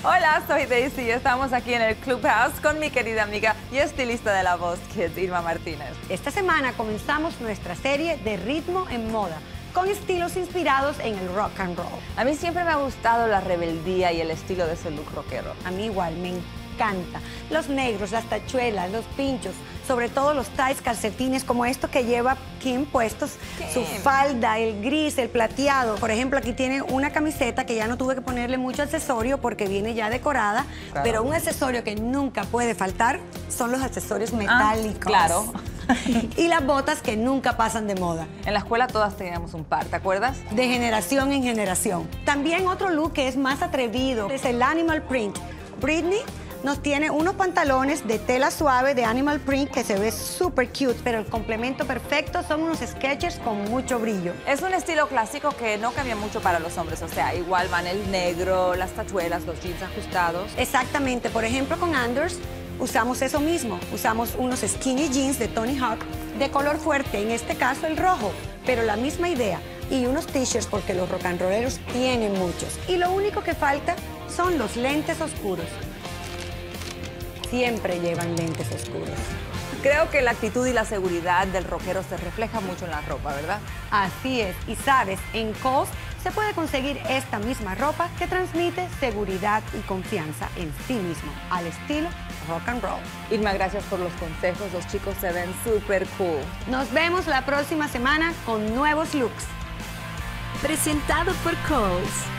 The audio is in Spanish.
Hola, soy Daisy y estamos aquí en el Clubhouse con mi querida amiga y estilista de la Voz Kids, Irma Martínez. Esta semana comenzamos nuestra serie de ritmo en moda, con estilos inspirados en el rock and roll. A mí siempre me ha gustado la rebeldía y el estilo de ese look rockero. A mí igual, me encanta. Los negros, las tachuelas, los pinchos, sobre todo los ties, calcetines como esto que lleva Kim puestos, su falda, el gris, el plateado. Por ejemplo, aquí tiene una camiseta que ya no tuve que ponerle mucho accesorio porque viene ya decorada, claro. Pero un accesorio que nunca puede faltar son los accesorios metálicos. Claro. Y las botas que nunca pasan de moda. En la escuela todas teníamos un par, ¿te acuerdas? De generación en generación. También otro look que es más atrevido es el animal print. Britney nos tiene unos pantalones de tela suave de animal print que se ve súper cute, pero el complemento perfecto son unos Skechers con mucho brillo. Es un estilo clásico que no cambia mucho para los hombres, o sea, igual van el negro, las tachuelas, los jeans ajustados. Exactamente, por ejemplo con Anders usamos eso mismo, usamos unos skinny jeans de Tony Hawk de color fuerte, en este caso el rojo, pero la misma idea, y unos t-shirts porque los rock and rolleros tienen muchos. Y lo único que falta son los lentes oscuros. Siempre llevan lentes oscuros. Creo que la actitud y la seguridad del rockero se refleja mucho en la ropa, ¿verdad? Así es. Y sabes, en Kohl's se puede conseguir esta misma ropa que transmite seguridad y confianza en sí mismo, al estilo rock and roll. Irma, gracias por los consejos. Los chicos se ven súper cool. Nos vemos la próxima semana con nuevos looks. Presentado por Kohl's.